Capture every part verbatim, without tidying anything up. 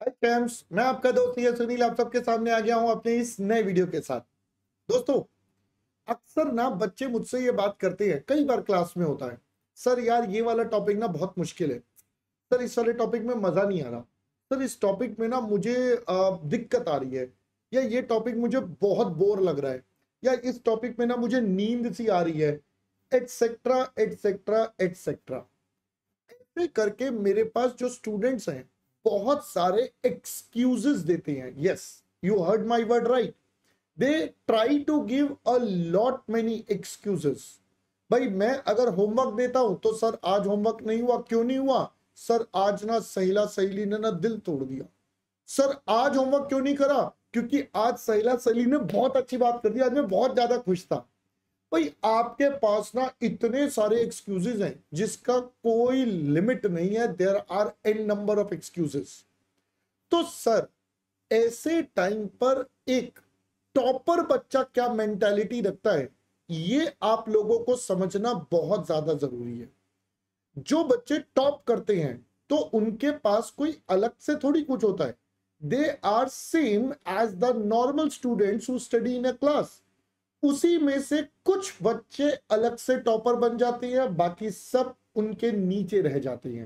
Hi friends, मैं आपका दोस्त ये सुनील आप सबके सामने आ गया हूं अपने इस नए वीडियो के साथ। दोस्तों, अक्सर ना बच्चे मुझसे ये बात करते हैं, कई बार क्लास में होता है, सर यार ये वाला टॉपिक ना बहुत मुश्किल है। सर इस वाले टॉपिक में मजा नहीं आ रहा। सर इस टॉपिक में ना मुझे अ, दिक्कत आ रही है, या ये टॉपिक मुझे बहुत बोर लग रहा है, या इस टॉपिक में ना मुझे नींद सी आ रही है, एटसेट्रा एटसेट्रा एटसेट्रा। ऐसे करके मेरे पास जो स्टूडेंट्स हैं बहुत सारे एक्सक्यूजेस देते हैं। Yes, you heard my word right. They try to give a lot many excuses. भाई मैं अगर होमवर्क देता हूं तो सर आज होमवर्क नहीं हुआ, क्यों नहीं हुआ? सर आज ना सहेला सहेली ने ना दिल तोड़ दिया। सर आज होमवर्क क्यों नहीं करा? क्योंकि आज सहेला सहेली ने बहुत अच्छी बात कर दी, आज मैं बहुत ज्यादा खुश था। भाई आपके पास ना इतने सारे एक्सक्यूजेस हैं जिसका कोई लिमिट नहीं है। There are n number of excuses. तो सर ऐसे टाइम पर एक टॉपर बच्चा क्या मेंटालिटी रखता है, ये आप लोगों को समझना बहुत ज्यादा जरूरी है। जो बच्चे टॉप करते हैं तो उनके पास कोई अलग से थोड़ी कुछ होता है। They are same as the normal students who study in a class. उसी में से कुछ बच्चे अलग से टॉपर बन जाते हैं, बाकी सब उनके नीचे रह जाते हैं।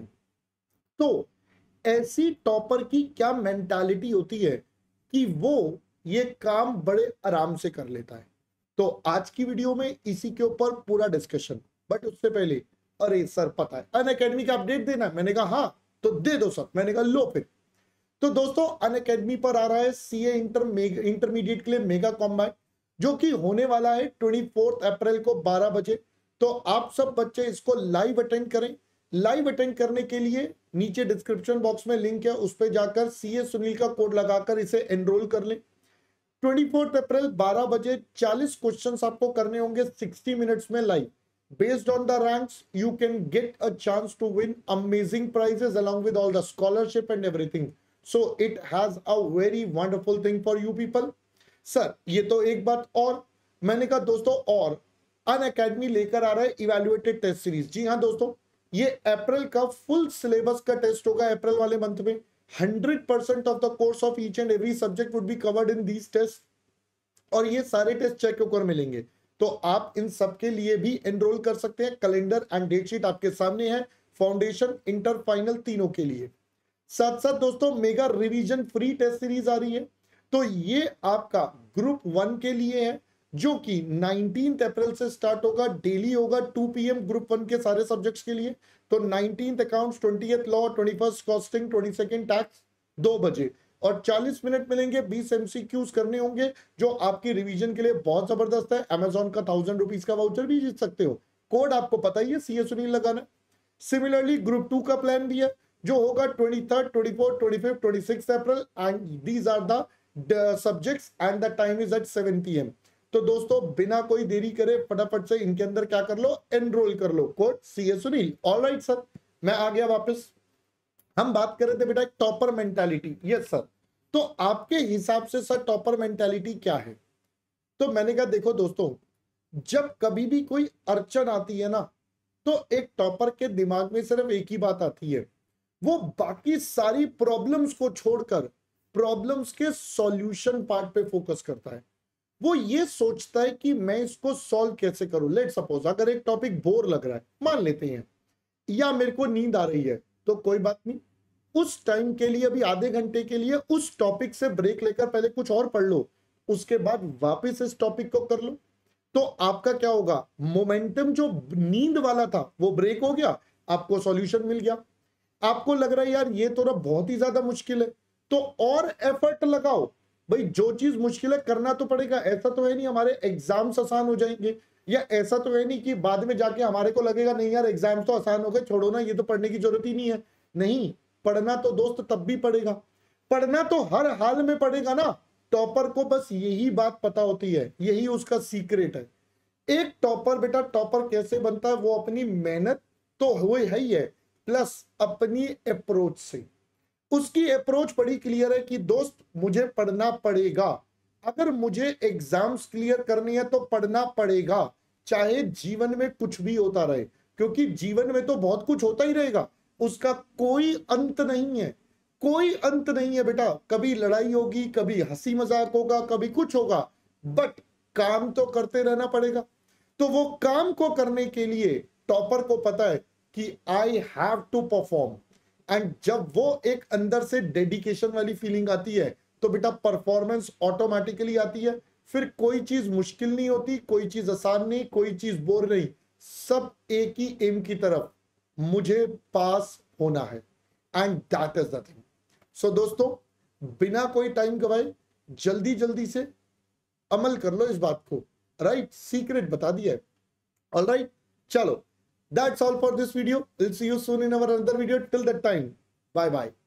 तो ऐसी टॉपर की क्या मेंटालिटी होती है कि वो ये काम बड़े आराम से कर लेता है। तो आज की वीडियो में इसी के ऊपर पूरा डिस्कशन। बट उससे पहले, अरे सर पता है अनअकैडमी का अपडेट देना? मैंने कहा हाँ तो दे दो सर। मैंने कहा लो फिर। तो दोस्तों अनअकैडमी पर आ रहा है सीए इंटर इंटरमीडिएट के लिए मेगा कॉम्बाइन, जो कि होने वाला है चौबीस अप्रैल को बारह बजे। तो आप सब बच्चे इसको लाइव अटेंड करें। लाइव अटेंड करने के लिए नीचे डिस्क्रिप्शन बॉक्स में लिंक है, उस पर जाकर सीए सुनील का कोड लगाकर इसे एनरोल कर लें। चौबीस अप्रैल बारह बजे चालीस क्वेश्चंस आपको करने होंगे साठ मिनट्स में live. Based on the ranks, you can get a chance to win amazing prizes along with all the scholarship and everything. So it has a very wonderful thing for you people. Sir ये तो एक बात। और मैंने कहा दोस्तों, और Unacademy लेकर आ रहा है इवैल्यूएटेड टेस्ट सीरीज। जी हाँ दोस्तों, ये अप्रैल का फुल सिलेबस का टेस्ट होगा। अप्रैल वाले मंथ में hundred percent of the course of each and every subject would be covered in these test, और ये सारे टेस्ट चेक होकर मिलेंगे। तो आप इन सब के लिए भी एनरोल कर सकते हैं। कैलेंडर एंड डेट शीट आपके सामने है, फाउंडेशन इंटर फाइनल तीनों के लिए। साथ साथ दोस्तों mega revision free test series आ रही है। तो ये आपका ग्रुप वन के लिए है, जो कि नाइनटीन अप्रैल से स्टार्ट होगा, डेली होगा two P M group one के सारे सब्जेक्ट्स के लिए। तो nineteen accounts, twentieth law, twenty first costing, twenty second tax, दो बजे। और चालीस मिनट मिलेंगे, बीस एमसीक्यूज करने होंगे, जो आपकी रिवीजन के लिए बहुत जबरदस्त है। अमेजॉन का थाउजेंड रुपीज का वाउचर भी जीत सकते हो। कोड आपको पता ही है, सीए सुनील लगाना। सिमिलरली ग्रुप टू का प्लान भी है, जो होगा twenty third, twenty fourth, twenty fifth, twenty six April, and these are the subjects and the time is at seven P M. तो दोस्तों बिना कोई देरी करे फटाफट से इनके अंदर क्या कर लो, एनरोल कर लो, code CA Sunil. Alright sir, मैं आ गया वापस। हम बात कर रहे थे बेटा टॉपर मेंटालिटी। यस सर, तो आपके हिसाब से सर टॉपर मेंटालिटी क्या है? तो मैंने कहा देखो दोस्तों, जब कभी भी कोई अड़चन आती है ना, तो एक टॉपर के दिमाग में सिर्फ एक ही बात आती है, वो बाकी सारी प्रॉब्लम्स को छोड़कर प्रॉब्लम्स के सॉल्यूशन पार्ट पे फोकस करता है। वो ये सोचता है कि मैं इसको सॉल्व कैसे करूं। लेट सपोज अगर एक टॉपिक बोर लग रहा है, मान लेते हैं, या मेरे को नींद आ रही है, तो कोई बात नहीं, उस टाइम के लिए अभी आधे घंटे के लिए उस टॉपिक से ब्रेक लेकर पहले कुछ और पढ़ लो, उसके बाद वापस इस टॉपिक को कर लो। तो आपका क्या होगा, मोमेंटम जो नींद वाला था वो ब्रेक हो गया, आपको सॉल्यूशन मिल गया। आपको लग रहा है यार ये तो ना बहुत ही ज्यादा मुश्किल है, तो और एफर्ट लगाओ। भाई जो चीज मुश्किल है करना तो पड़ेगा। ऐसा तो है नहीं हमारे एग्जाम्स आसान हो जाएंगे, या ऐसा तो है नहीं कि बाद में जाके हमारे को लगेगा नहीं यार एग्जाम्स तो आसान हो गए, छोड़ो ना, ये तो पढ़ने की जरूरत ही नहीं है। नहीं, पढ़ना तो दोस्त तब भी पड़ेगा, पढ़ना तो हर हाल में पड़ेगा ना। टॉपर को बस यही बात पता होती है, यही उसका सीक्रेट है। एक टॉपर बेटा, टॉपर कैसे बनता है? वो अपनी मेहनत तो हुई है ही है, प्लस अपनी अप्रोच से। उसकी अप्रोच बड़ी क्लियर है कि दोस्त मुझे पढ़ना पड़ेगा। अगर मुझे एग्जाम्स क्लियर करनी है तो पढ़ना पड़ेगा, चाहे जीवन में कुछ भी होता रहे, क्योंकि जीवन में तो बहुत कुछ होता ही रहेगा, उसका कोई अंत नहीं है। कोई अंत नहीं है बेटा, कभी लड़ाई होगी, कभी हंसी मजाक होगा, कभी कुछ होगा, बट काम तो करते रहना पड़ेगा। तो वो काम को करने के लिए टॉपर को पता है कि I have to perform, and जब वो एक अंदर से डेडिकेशन वाली फीलिंग आती है तो बेटा परफॉर्मेंस ऑटोमेटिकली आती है। फिर कोई चीज मुश्किल नहीं होती, कोई चीज आसान नहीं, कोई चीज बोर नहीं, सब एक ही एम की तरफ, मुझे पास होना है, and that is the thing. So दोस्तों, बिना कोई टाइम गवाए जल्दी जल्दी से अमल कर लो इस बात को, राइट? सीक्रेट बता दिया है, ऑलराइट? चलो, that's all for this video. We'll see you soon in our another video. Till that time, bye bye.